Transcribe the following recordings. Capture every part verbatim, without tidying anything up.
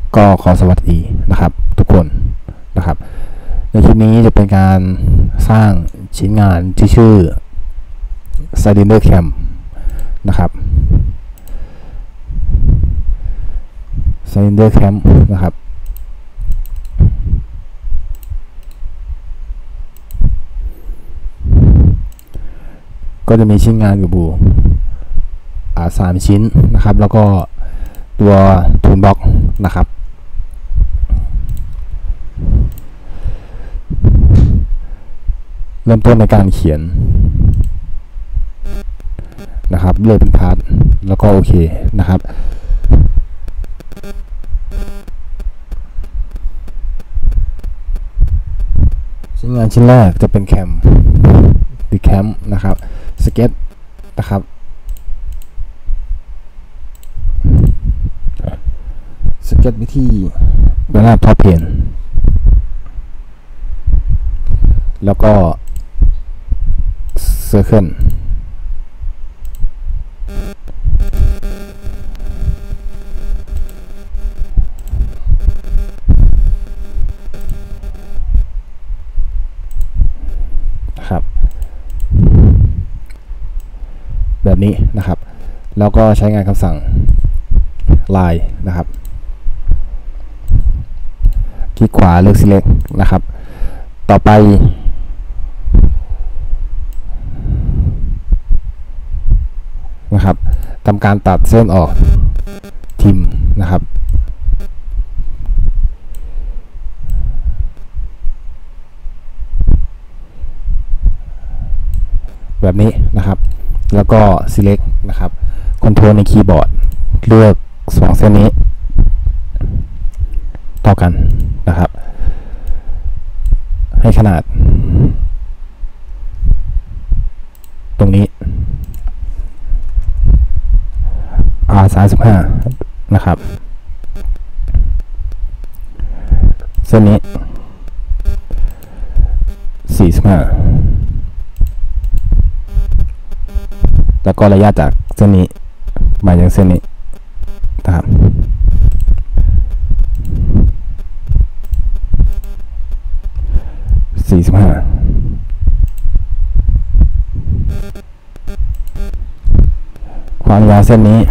ก็ขอสวัสดีนะครับทุกคนนะครับในคลิปนี้จะเป็นการสร้างชิ้นงานที่ชื่อ Cylinder Cam นะครับ Cylinder Cam นะครับก็จะมีชิ้นงานอยู่บูอ่าสามชิ้นนะครับแล้วก็ตัวทูลบล็อกนะครับเริ่มต้นในการเขียนนะครับเลือกเป็นพาร์ทแล้วก็โอเคนะครับชิ้นงานชิ้นแรกจะเป็นแคมดีแคมนะครับสเก็ตนะครับสเก็ตวิธีเวลาท็อปเพนแล้วก็เซอร์เคิลนะครับแบบนี้นะครับแล้วก็ใช้งานคำสั่ง line นะครับคลิกขวาเลือก select นะครับต่อไปนะครับทำการตัดเส้นออกทิมนะครับแบบนี้นะครับแล้วก็ select นะครับคอนโทรลในคีย์บอร์ดเลือกสองเส้นนี้ต่อกันนะครับให้ขนาดตรงนี้ อาร์ สามสิบห้า นะครับเส้นนี้สี่สิบห้าแล้วก็ระยะจากเส้นนี้มายังเส้นนี้นะครับสี่สิบห้าความยาวเส้นนี้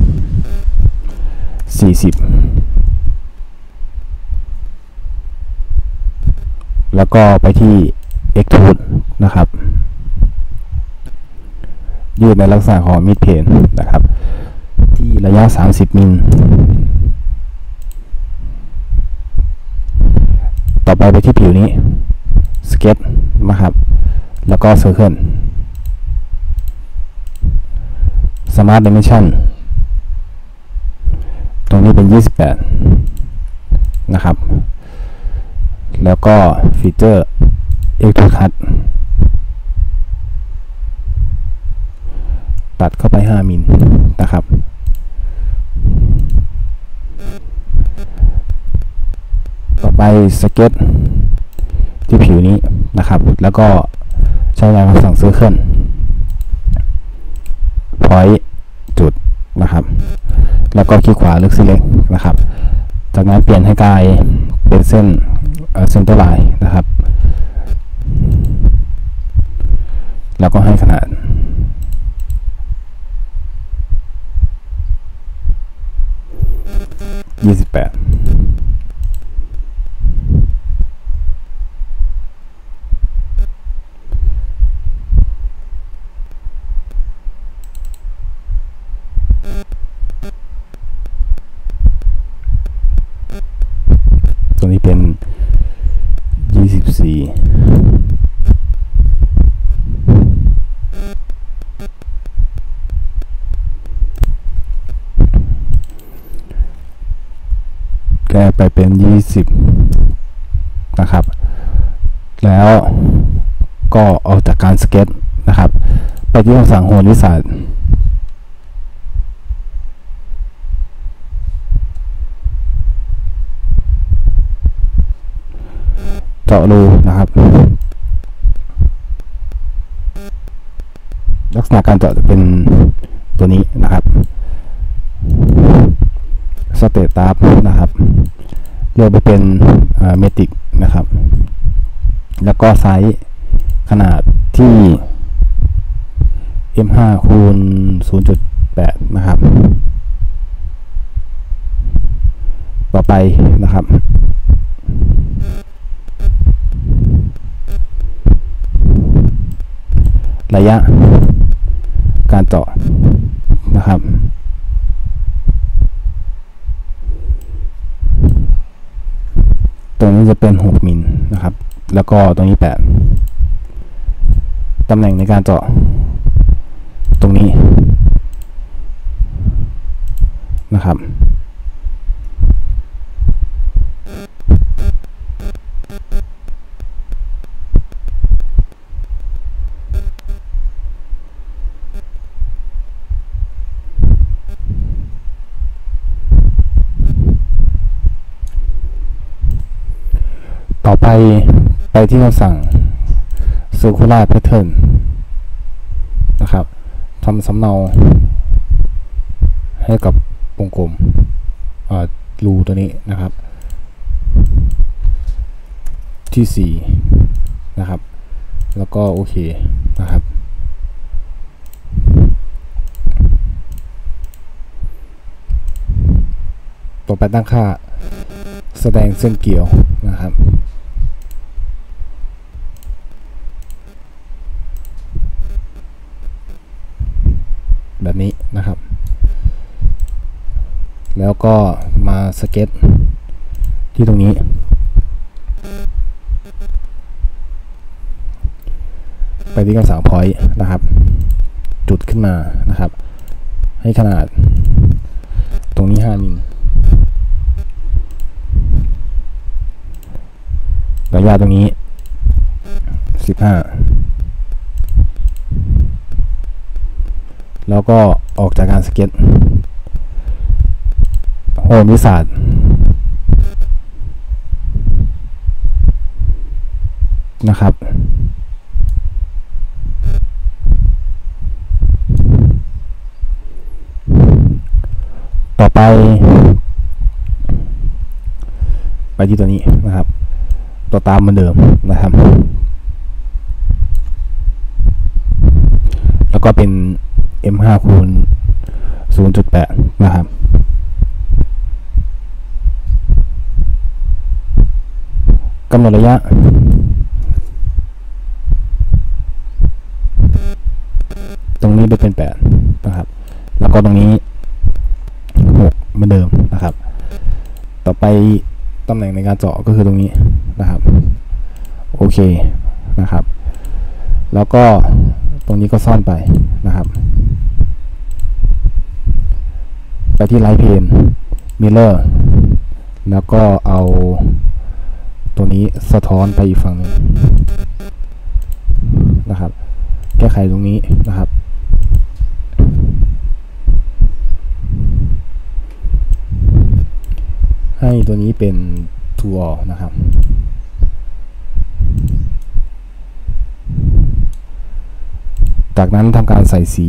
สี่สิบแล้วก็ไปที่ Extrude นะครับยืดในลักษณะของมิดเพนนะครับที่ระยะสามสิบมิลต่อไปไปที่ผิวนี้สเก็ตนะครับแล้วก็เซอร์เคิลสมาร์ทดิเมนชั่นตรงนี้เป็นยี่สิบแปดนะครับแล้วก็ฟีเจอร์เอ็กซ์ทรูดคัทตัดเข้าไปห้ามิลนะครับต่อไปสเก็ตที่ผิวนี้นะครับแล้วก็ใช้งานคำสั่งเซอร์เคิลพอยต์จุดนะครับแล้วก็คลิกขวาเลือก select นะครับจากนั้นเปลี่ยนให้กลายเป็นเส้นเส้นตัวลายนะครับแล้วก็ให้ขนาดยี่สิบแปดตัวนี้เป็นยี่สิบสี่แก้ไปเป็นยี่สิบนะครับแล้วก็ออกจากการสเก็ตนะครับไปที่คำสั่งโฮลิซาร์ดเจาะรูนะครับลักษณะการเจาะจะเป็นตัวนี้นะครับสเตตัสนะครับลือกไปเป็นเมตริกนะครับแล้วก็ไซส์ขนาดที่ เอ็ม ห้า คูณ ศูนย์จุดแปด นะครับต่อไปนะครับระยะการเจาะนะครับตรงนี้จะเป็นหกมิลนะครับแล้วก็ตรงนี้แปดตำแหน่งในการเจาะตรงนี้นะครับต่อไปไปที่คำสั่ง circular pattern นะครับทำสำเนาให้กับวงกลมรูตัวนี้นะครับที่สี่นะครับแล้วก็โอเคนะครับต่อไปตั้งค่าแสดงเส้นเกี่ยวนะครับแบบนี้นะครับแล้วก็มาสเก็ตที่ตรงนี้ไปที่คำสั่ง point นะครับจุดขึ้นมานะครับให้ขนาดตรงนี้ห้ามิลระยะตรงนี้สิบห้าแล้วก็ออกจากการสเก็ตโหนวิสาดนะครับต่อไปไปที่ตัวนี้นะครับตัวตามเหมือนเดิมนะครับแล้วก็เป็น เอ็ม ห้า คูณ ศูนย์จุดแปด นะครับกำหนดระยะตรงนี้ไปเป็นแปดนะครับแล้วก็ตรงนี้หกเหมือนเดิมนะครับต่อไปตำแหน่งในการเจาะก็คือตรงนี้นะครับโอเคนะครับแล้วก็ตรงนี้ก็ซ่อนไปนะครับไปที่ไลท์เพนมิเรอร์แล้วก็เอาตัวนี้สะท้อนไปอีกฝั่งหนึ่งนะครับแก้ไขตรงนี้นะครับให้ตัวนี้เป็นทัวร์นะครับจากนั้นทำการใส่สี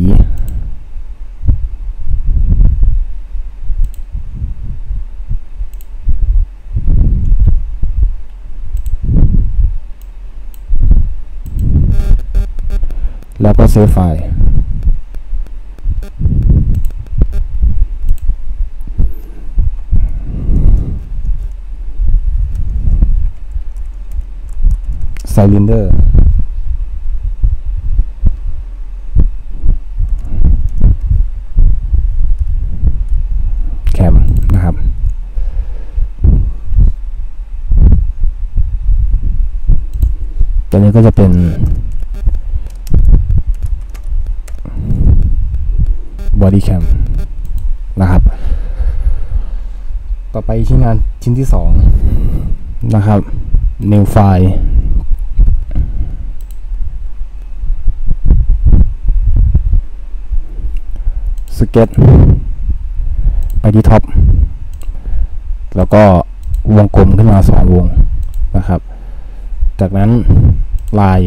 แล้วก็เซฟไฟล์ไซลินเดอร์แคมนะครับตัวนี้ก็จะเป็นบอดี้แคมนะครับต่อไปชิ้นงานชิ้นที่สองนะครับ new file สเก็ตไปที่ท็อปแล้วก็วงกลมขึ้นมาสองวงนะครับจากนั้นลาย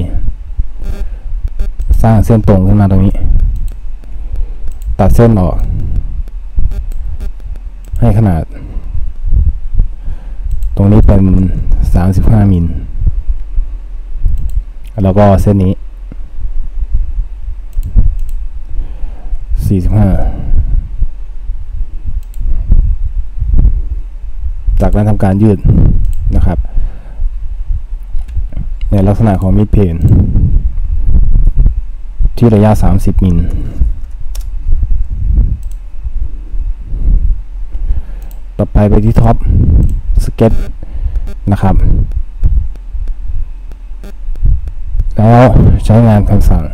สร้างเส้นตรงขึ้นมาตรงนี้ตัดเส้นออกให้ขนาดตรงรงนี้เป็นสามสิบห้ามิลแล้วก็เส้นนี้สี่สิบห้าจากนั้นทำการยืดนะครับในลักษณะของมิดเพนที่ระยะสามสิบมิลต่อไปไปที่ท็อปสเก็ตนะครับแล้วใช้งานคำสั่ง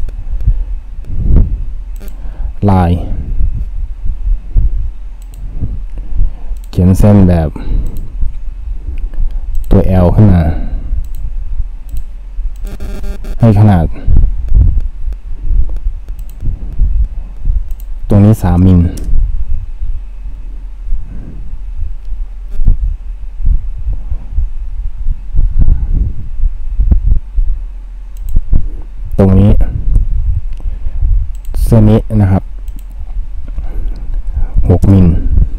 ลายเขียนเส้นแบบตัว L ขึ้นมาให้ขนาดตรงนี้สามมิลตรงนี้เส้นนี้นะครับหกมิล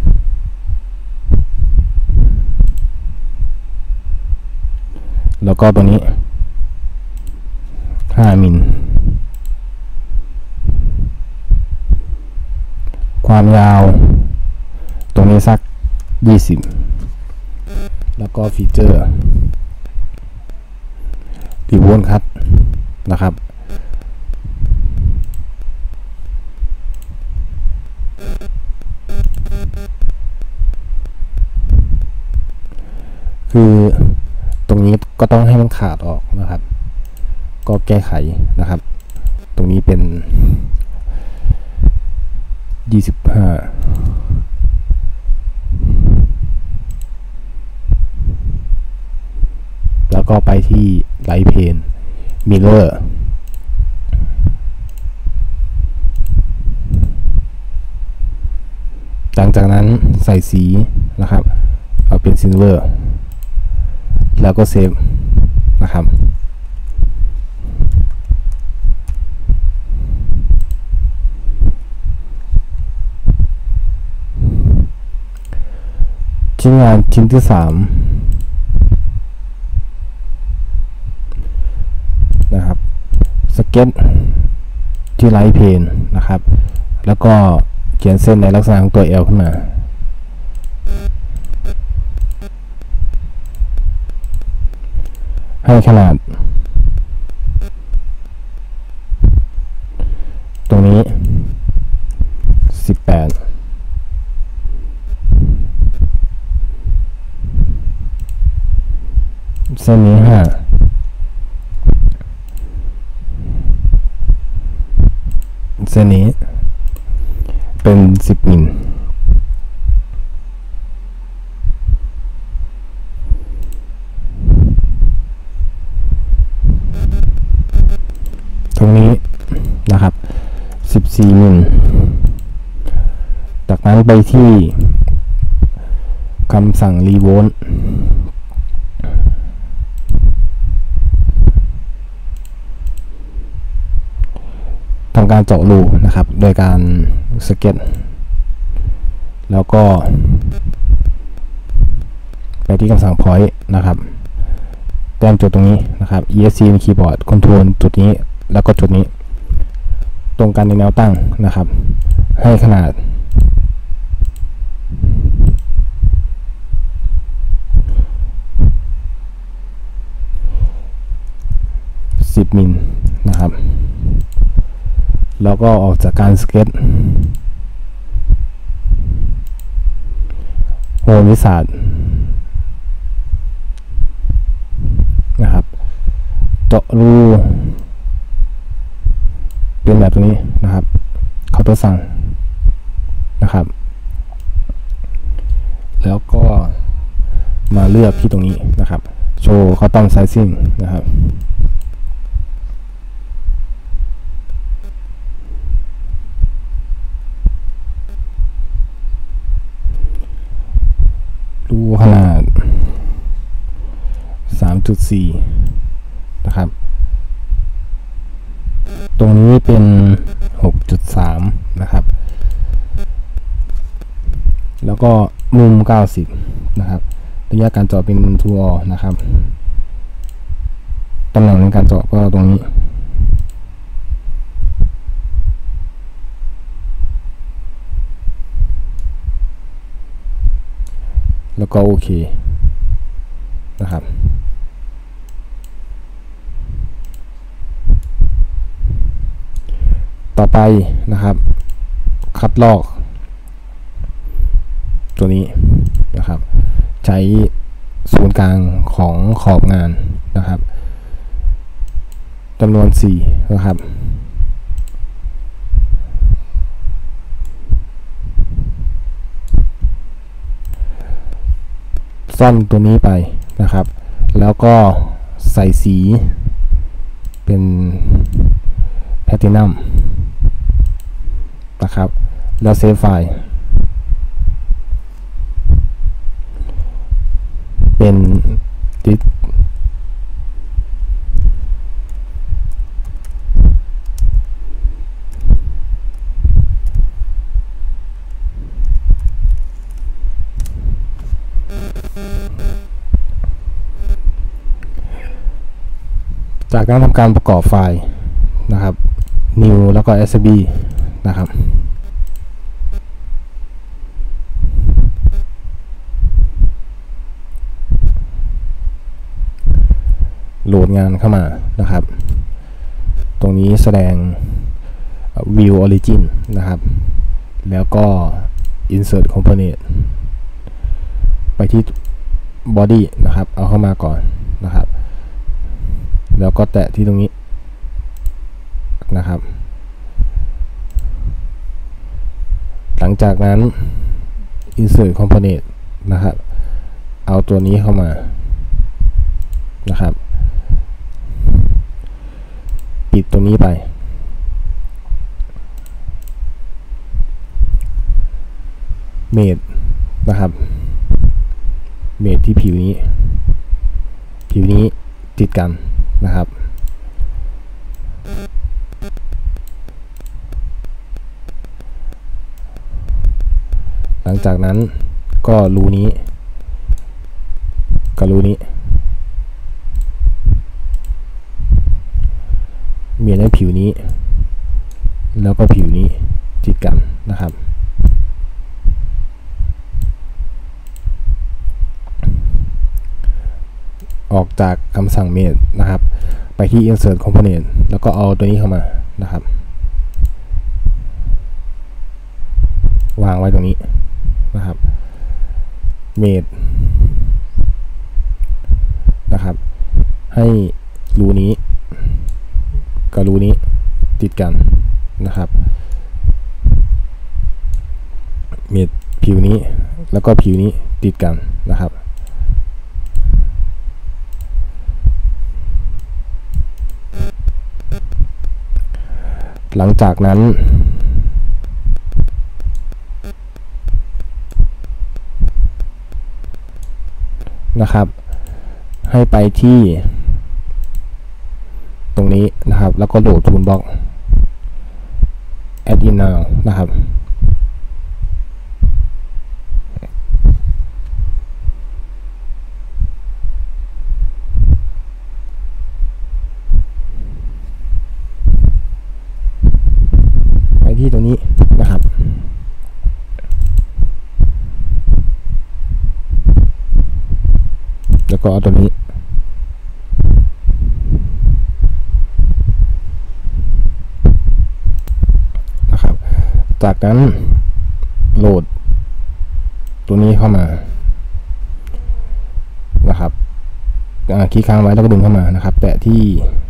แล้วก็ตัวนี้ห้ามิลความยาวตรงนี้สักยี่สิบแล้วก็ฟีเจอร์รีโวลคัทนะครับคือตรงนี้ก็ต้องให้มันขาดออกนะครับก็แก้ไขนะครับตรงนี้เป็นยี่สิบห้าแล้วก็ไปที่ไลท์เพนมิเลอร์หลังจากนั้นใส่สีนะครับเอาเป็นซิลเวอร์แล้วก็เซฟนะครับชิ้นงานชิ้นที่สามนะครับสเก็ตที่ไลท์เพนนะครับแล้วก็เขียนเส้นในลักษณะของตัว L ขึ้นมาให้ขนาดตรงนี้สิบแปดเส้นนี้ห้าเส้นนี้เป็นสิบมิลตรงนี้นะครับสิบสี่มิลจากนั้นไปที่คำสั่งรีโวลต์ทำการเจาะรูนะครับโดยการสเก็ตแล้วก็ไปที่คำสั่ง point นะครับแต้มจุดตรงนี้นะครับ อี เอส ซี ในคีย์บอร์ดคอนโทรลจุดนี้แล้วก็จุดนี้ตรงกันในแนวตั้งนะครับให้ขนาดสิบมิลนะครับแล้วก็ออกจากการสเก็ตโฮลวิสาดนะครับเจาะรูเป็นแบบนี้นะครับเคาน์เตอร์สั่งนะครับแล้วก็มาเลือกที่ตรงนี้นะครับโชว์คอสตอมไซซิ่งนะครับดูขนาด สามจุดสี่ นะครับตรงนี้เป็น หกจุดสาม นะครับแล้วก็มุมเก้าสิบนะครับระยะการเจาะเป็น to all นะครับตำแหน่งในการเจาะก็ตรงนี้แล้วก็โอเคนะครับต่อไปนะครับคัดลอกตัวนี้นะครับใช้ศูนย์กลางของขอบงานนะครับจำนวนสี่นะครับซ่อนตัวนี้ไปนะครับแล้วก็ใส่สีเป็นแพลตินัมนะครับแล้วเซฟไฟล์เป็นดิสจากนั้นทำการประกอบไฟล์นะครับ new แล้วก็ asb นะครับโหลดงานเข้ามานะครับตรงนี้แสดง view origin นะครับแล้วก็ insert component ไปที่ body นะครับเอาเข้ามาก่อนนะครับแล้วก็แตะที่ตรงนี้นะครับหลังจากนั้น insert component นะครับเอาตัวนี้เข้ามานะครับปิดตรงนี้ไปเมดนะครับเมดที่ผิวนี้ผิวนี้ติดกันนะครับหลังจากนั้นก็รูนี้กับรูนี้เมียนให้ผิวนี้แล้วก็ผิวนี้ติดกันนะครับออกจากคำสั่ง made นะครับไปที่ insert component แล้วก็เอาตัวนี้เข้ามานะครับวางไว้ตรงนี้นะครับ made นะครับให้รูนี้กับรูนี้ติดกันนะครับเมดผิวนี้แล้วก็ผิวนี้ติดกันนะครับหลังจากนั้นนะครับให้ไปที่ตรงนี้นะครับแล้วก็โหลด Toolbox add in now นะครับไปที่ตรงนี้นะครับแล้วก็เอาตัวนี้จากนั้นโหลดตัวนี้เข้ามานะครับคลิกค้างไว้แล้วก็ดึงเข้ามานะครับแตะที่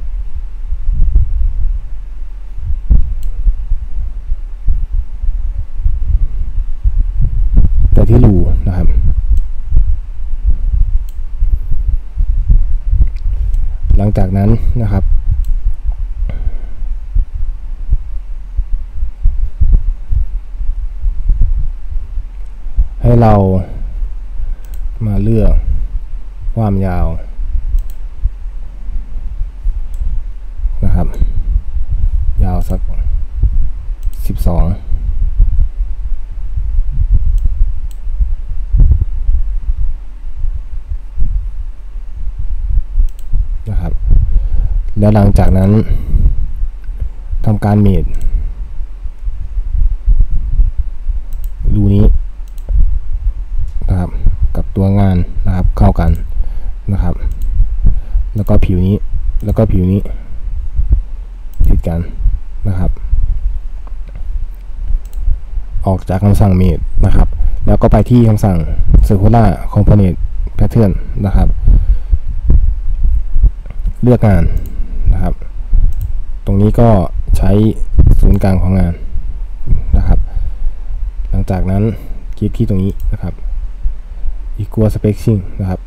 แตะที่รูนะครับหลังจากนั้นนะครับให้เรามาเลือกความยาวนะครับยาวสักสิบสองแล้วหลังจากนั้นทำการเมทรูนี้นะครับกับตัวงานนะครับเข้ากันนะครับแล้วก็ผิวนี้แล้วก็ผิวนี้ติดกันนะครับออกจากคำสั่ง made นะครับแล้วก็ไปที่คำสั่ง circular component pattern นะครับเลือกงานนะครับตรงนี้ก็ใช้ศูนย์กลางของงานนะครับหลังจากนั้นคลิกที่ตรงนี้นะครับ equal spacing นะครับ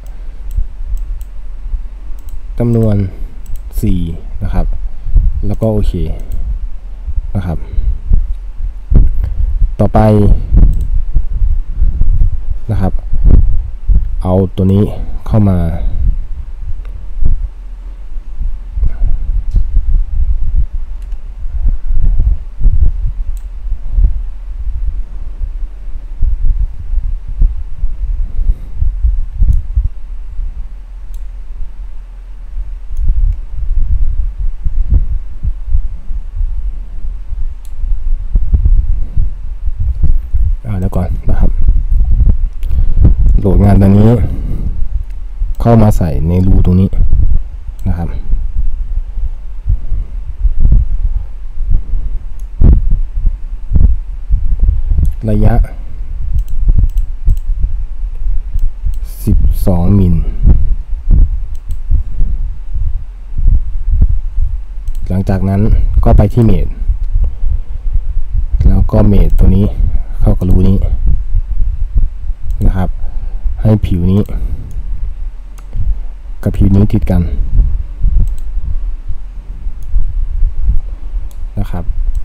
จำนวนสี่นะครับแล้วก็โอเคนะครับต่อไปนะครับเอาตัวนี้เข้ามาแล้วก่อนนะครับโหลดงานตัวนี้เข้ามาใส่ในรูตรงนี้นะครับระยะสิบสองมิลหลังจากนั้นก็ไปที่เมทแล้วก็เมทตัวนี้เข้ากับรูนี้นะครับให้ผิวนี้กับผิวนี้ติดกันนะครับ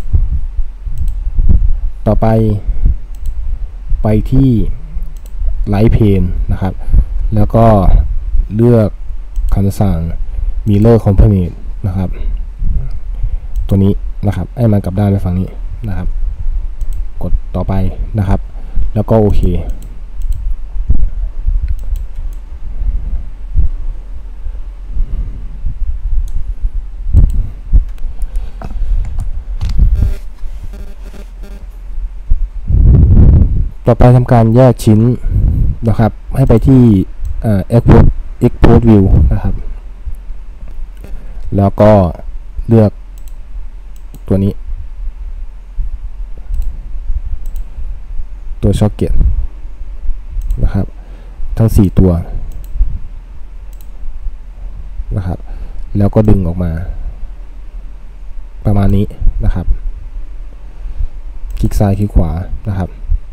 ต่อไปไปที่ไลท์เพนนะครับแล้วก็เลือกคำสั่ง mirror component นะครับตัวนี้นะครับให้มันกลับด้านไปฝั่งนี้นะครับกดต่อไปนะครับแล้วก็โอเคต่อไปทำการแยกชิ้นนะครับให้ไปที่ export export view นะครับแล้วก็เลือกตัวนี้ตัวช็อคเก็ตนะครับทั้งสี่ตัวนะครับแล้วก็ดึงออกมาประมาณนี้นะครับคลิกซ้ายคลิกขวานะครับ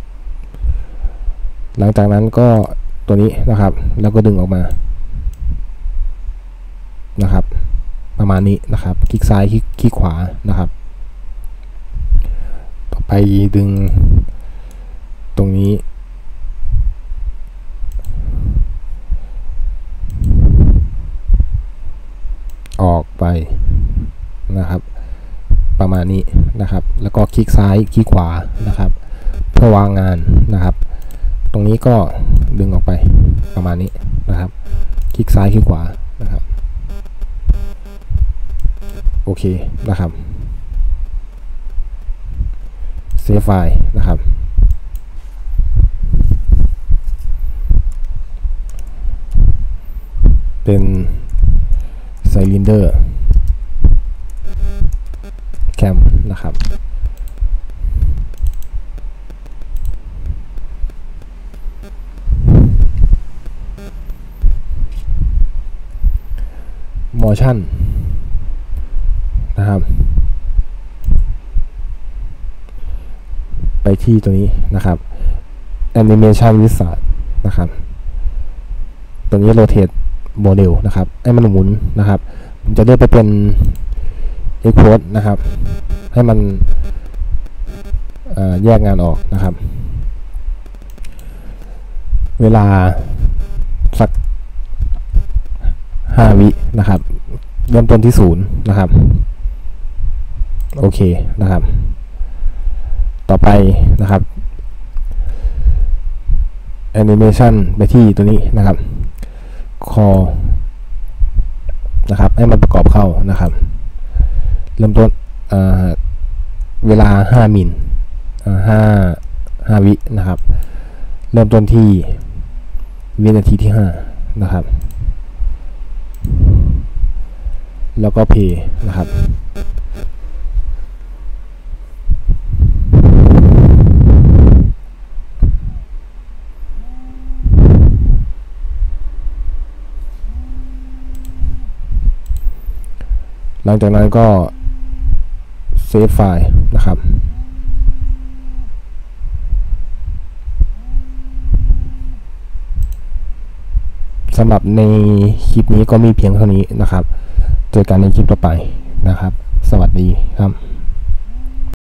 หลังจากนั้นก็ตัวนี้นะครับแล้วก็ดึงออกมานะครับประมาณนี้นะครับคลิกซ้ายคลิกคลิกขวานะครับต่อไปดึงตรงนี้ออกไปนะครับประมาณนี้นะครับแล้วก็คลิกซ้ายคลิกขวานะครับเพื่อวางงานนะครับตรงนี้ก็ดึงออกไปประมาณนี้นะครับคลิกซ้ายคลิกขวานะครับโอเคนะครับเซฟไฟล์นะครับเป็นไซลินเดอร์แคมนะครับมอชั่นนะครับไปที่ตัวนี้นะครับ Animation Wizard นะครับตัวนี้ Rotate Model นะครับให้มันหมุนนะครับผมจะเลือกไปเป็น Export นะครับให้มันแยกงานออกนะครับเวลาสักห้าวินะครับเริ่มต้นที่ศูนย์นะครับโอเคนะครับต่อไปนะครับ Animation ไปที่ตัวนี้นะครับ Call นะครับให้มันประกอบเข้านะครับเริ่มต้นเวลาห้ามิลห้า ห้าวินะครับเริ่มต้นที่วินาทีที่ห้านะครับแล้วก็เพย์นะครับหลังจากนั้นก็เซฟไฟล์นะครับสำหรับในคลิปนี้ก็มีเพียงเท่านี้นะครับเจอกันในคลิปต่อไปนะครับสวัสดีครับ